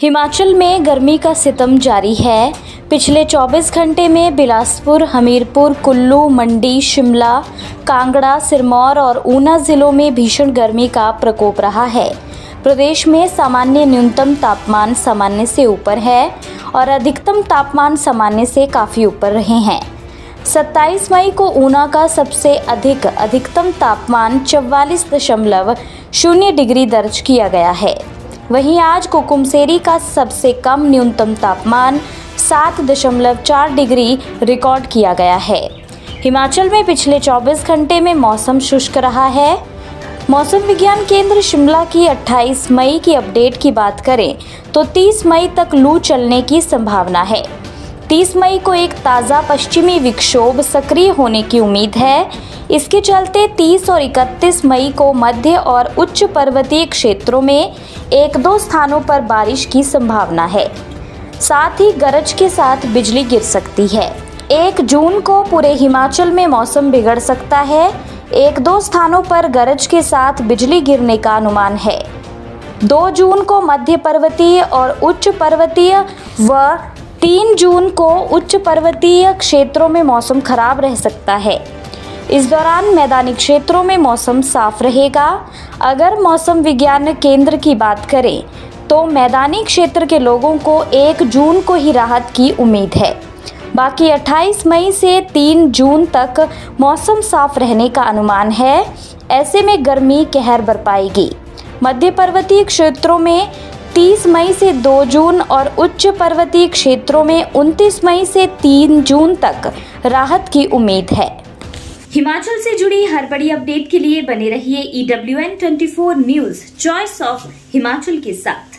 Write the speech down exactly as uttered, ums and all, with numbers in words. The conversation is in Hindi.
हिमाचल में गर्मी का सितम जारी है। पिछले चौबीस घंटे में बिलासपुर, हमीरपुर, कुल्लू, मंडी, शिमला, कांगड़ा, सिरमौर और ऊना जिलों में भीषण गर्मी का प्रकोप रहा है। प्रदेश में सामान्य न्यूनतम तापमान सामान्य से ऊपर है और अधिकतम तापमान सामान्य से काफ़ी ऊपर रहे हैं। सत्ताईस मई को ऊना का सबसे अधिक अधिकतम तापमान चौवालीस दशमलव शून्य डिग्री दर्ज किया गया है। वहीं आज कुकुमसेरी का सबसे कम न्यूनतम तापमान सात दशमलव चार डिग्री रिकॉर्ड किया गया है। हिमाचल में पिछले चौबीस घंटे में मौसम शुष्क रहा है। मौसम विज्ञान केंद्र शिमला की अट्ठाईस मई की अपडेट की बात करें तो तीस मई तक लू चलने की संभावना है। तीस मई को एक ताज़ा पश्चिमी विक्षोभ सक्रिय होने की उम्मीद है। इसके चलते तीस और इकतीस मई को मध्य और उच्च पर्वतीय क्षेत्रों में एक दो स्थानों पर बारिश की संभावना है। साथ ही गरज के साथ बिजली गिर सकती है। एक जून को पूरे हिमाचल में मौसम बिगड़ सकता है। एक दो स्थानों पर गरज के साथ बिजली गिरने का अनुमान है। दो जून को मध्य पर्वतीय और उच्च पर्वतीय व तीन जून को उच्च पर्वतीय क्षेत्रों में मौसम खराब रह सकता है। इस दौरान मैदानी क्षेत्रों में मौसम साफ रहेगा। अगर मौसम विज्ञान केंद्र की बात करें तो मैदानी क्षेत्र के लोगों को एक जून को ही राहत की उम्मीद है। बाकी अट्ठाईस मई से तीन जून तक मौसम साफ रहने का अनुमान है। ऐसे में गर्मी कहर बरपाएगी। मध्य पर्वतीय क्षेत्रों में तीस मई से दो जून और उच्च पर्वतीय क्षेत्रों में उनतीस मई से तीन जून तक राहत की उम्मीद है। हिमाचल से जुड़ी हर बड़ी अपडेट के लिए बने रहिए E W N twenty four news, choice of Himachal के साथ।